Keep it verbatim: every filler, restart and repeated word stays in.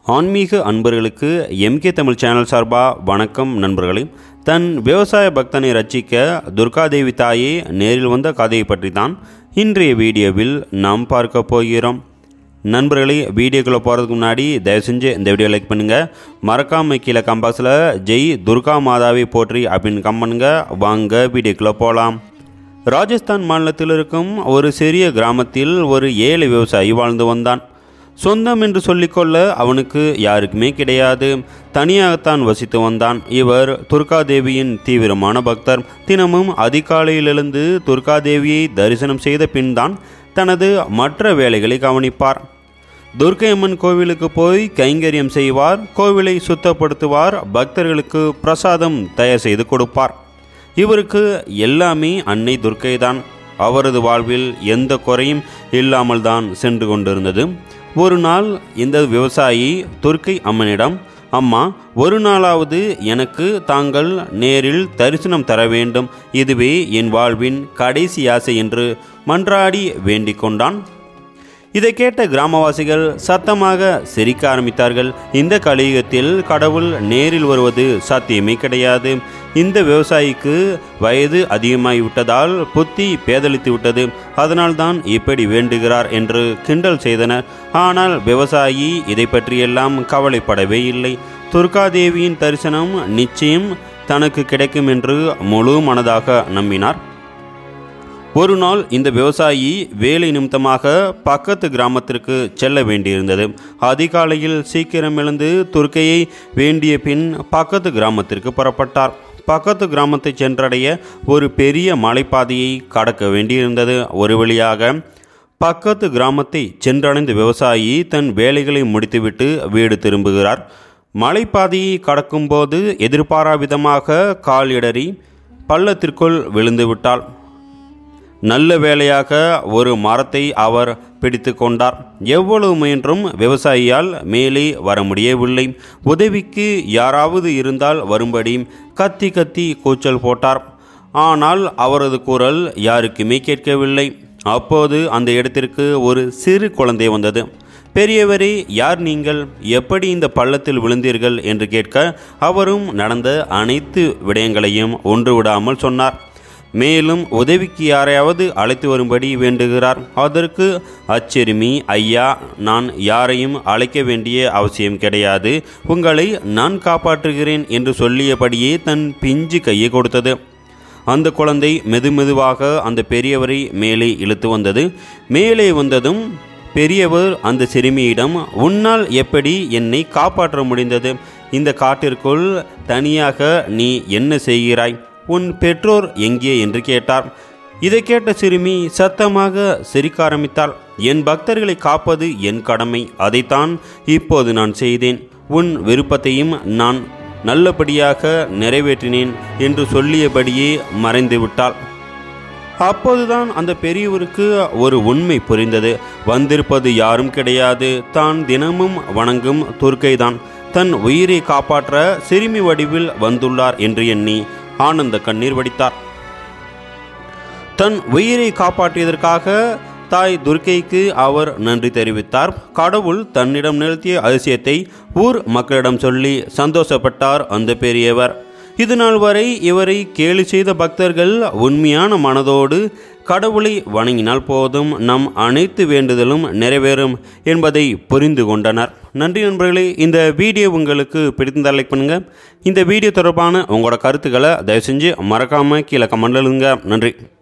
ஆன்மீக அன்பர்களுக்கு MK Tamil channel சார்பாக வணக்கம் நண்பர்களே. தன் விவசாய பக்தனை ரட்சிக்க துர்காதேவி தாயே நேரில் வந்த கதையை பற்றி தான் இன்றைய வீடியோவில் நாம் பார்க்க போகிறோம். நண்பர்களே, வீடியோக்குள்ளே போகிறதுக்கு முன்னாடி தயவு செஞ்சு இந்த வீடியோ லைக் பண்ணுங்கள். மறக்காமல் கீழே கம்பாக்ஸில் ஜெய் துர்கா மாதாவை போற்றி அப்படின்னு கம் பண்ணுங்க. வாங்க வீடியோக்குள்ளே போகலாம். ராஜஸ்தான் மாநிலத்தில் இருக்கும் ஒரு சிறிய கிராமத்தில் ஒரு ஏழை விவசாயி வாழ்ந்து வந்தான். சொந்தம் என்று சொல்லிக்கொள்ள அவனுக்கு யாருக்குமே கிடையாது. தனியாகத்தான் வசித்து வந்தான். இவர் துர்காதேவியின் தீவிரமான பக்தர். தினமும் அதிகாலையிலிருந்து துர்காதேவியை தரிசனம் செய்த பின் தான் தனது மற்ற வேலைகளை கவனிப்பார். துர்க்கையம்மன் கோவிலுக்கு போய் கைங்கரியம் செய்வார், கோவிலை சுத்தப்படுத்துவார், பக்தர்களுக்கு பிரசாதம் தயார் செய்து கொடுப்பார். இவருக்கு எல்லாமே அன்னை துர்க்கைதான். அவரது வாழ்வில் எந்த குறையும் இல்லாமல் தான் சென்று கொண்டிருந்தது. ஒரு நாள் இந்த விவசாயி துர்க்கை அம்மனிடம், அம்மா, ஒரு நாளாவது எனக்கு தாங்கள் நேரில் தரிசனம் தர வேண்டும், இதுவே என் வாழ்வின் கடைசி ஆசை என்று மன்றாடி வேண்டிக் கொண்டான். இதை கேட்ட கிராமவாசிகள் சத்தமாக சிரிக்க ஆரம்பித்தார்கள். இந்த கலியுகத்தில் கடவுள் நேரில் வருவது சாத்தியமே கிடையாது. இந்த விவசாயிக்கு வயது அதிகமாகிவிட்டதால் புத்தி பேதலித்து விட்டது, அதனால்தான் இப்படி வேண்டுகிறார் என்று கிண்டல் செய்தனர். ஆனால் விவசாயி இதை பற்றியெல்லாம் கவலைப்படவே இல்லை. துர்காதேவியின் தரிசனம் நிச்சயம் தனக்கு கிடைக்கும் என்று முழு மனதாக நம்பினார். ஒரு நாள் இந்த விவசாயி வேலை நிமித்தமாக பக்கத்து கிராமத்திற்கு செல்ல வேண்டியிருந்தது. அதிகாலையில் சீக்கிரம் எழுந்து துர்க்கையை வேண்டிய பின் பக்கத்து கிராமத்திற்கு புறப்பட்டார். பக்கத்து கிராமத்தை சென்றடைய ஒரு பெரிய மலைப்பாதையை கடக்க வேண்டியிருந்தது. ஒரு வழியாக பக்கத்து கிராமத்தை சென்றடைந்த விவசாயி தன் வேலைகளை முடித்துவிட்டு வீடு திரும்புகிறார். மலைப்பாதையை கடக்கும்போது எதிர்பாரா விதமாக கால் இடறி பள்ளத்திற்குள் விழுந்து விட்டாள். நல்ல வேளையாக ஒரு மரத்தை அவர் பிடித்து கொண்டார். எவ்வளவு முயன்றும் விவசாயியால் மேலே வர முடியவில்லை. உதவிக்கு யாராவது இருந்தால் வரும்படி கத்தி கத்தி கூச்சல் போட்டார். ஆனால் அவரது குரல் யாருக்குமே கேட்கவில்லை. அப்போது அந்த இடத்திற்கு ஒரு சிறு குழந்தை வந்தது. பெரியவரே, யார் நீங்கள்? எப்படி இந்த பள்ளத்தில் விழுந்தீர்கள் என்று கேட்க அவரும் நடந்த அனைத்து விடயங்களையும் ஒன்று விடாமல் சொன்னார். மேலும் உதவிக்கு யாரையாவது அழைத்து வரும்படி வேண்டுகிறார். அதற்கு அச்சிறுமி, ஐயா, நான் யாரையும் அழைக்க வேண்டிய அவசியம் கிடையாது, உங்களை நான் காப்பாற்றுகிறேன் என்று சொல்லியபடியே தன் பிஞ்சு கையை கொடுத்தது. அந்த குழந்தை மெதுமெதுவாக அந்த பெரியவரை மேலே இழுத்து வந்தது. மேலே வந்ததும் பெரியவர் அந்த சிறுமியிடம், உன்னால் எப்படி என்னை காப்பாற்ற முடிந்தது? இந்த காட்டிற்குள் தனியாக நீ என்ன செய்கிறாய்? உன் பெற்றோர் எங்கே என்று கேட்டார். இதை கேட்ட சிறுமி சத்தமாக சிரிக்க ஆரம்பித்தாள். என் பக்தர்களை காப்பது என் கடமை, அதைத்தான் இப்போது நான் செய்தேன். உன் விருப்பத்தையும் நான் நல்லபடியாக நிறைவேற்றினேன் என்று சொல்லியபடியே மறைந்து விட்டாள். அப்போதுதான் அந்த பெரியவருக்கு ஒரு உண்மை புரிந்தது. வந்திருப்பது யாரும் கிடையாது, தான் தினமும் வணங்கும் துர்க்கைதான் தன் உயிரை காப்பாற்ற சிறுமி வடிவில் வந்துள்ளார் என்று எண்ணி ஆனந்த கண்ணீர் வடித்தார். தன் உயிரை காப்பாற்றியதற்காக தாய் துர்க்கைக்கு அவர் நன்றி தெரிவித்தார். கடவுள் தன்னிடம் நிறுத்திய அதிசயத்தை ஊர் மக்களிடம் சொல்லி சந்தோஷப்பட்டார் அந்த பெரியவர். இதுநாள் வரை இவரை கேலி செய்த பக்தர்கள் உண்மையான மனதோடு கடவுளை வணங்கினால் போதும், நம் அனைத்து வேண்டுதலும் நிறைவேறும் என்பதை புரிந்து கொண்டனர். நன்றி நண்பர்களே. இந்த வீடியோ உங்களுக்கு பிடித்திருந்தால் லைக் பண்ணுங்கள். இந்த வீடியோ தொடர்பான உங்களோட கருத்துக்களை தயவு செஞ்சு மறக்காமல் கீழே கமெண்ட்ல எழுதுங்க. நன்றி.